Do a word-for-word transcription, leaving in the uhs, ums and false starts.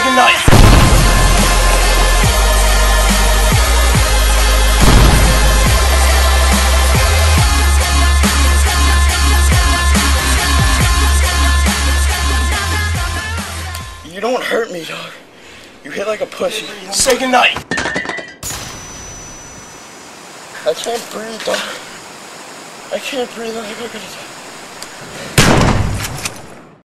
goodnight. You don't hurt me, dog. You hit like a pussy. Say goodnight. I can't breathe, dog. I can't breathe. I gotta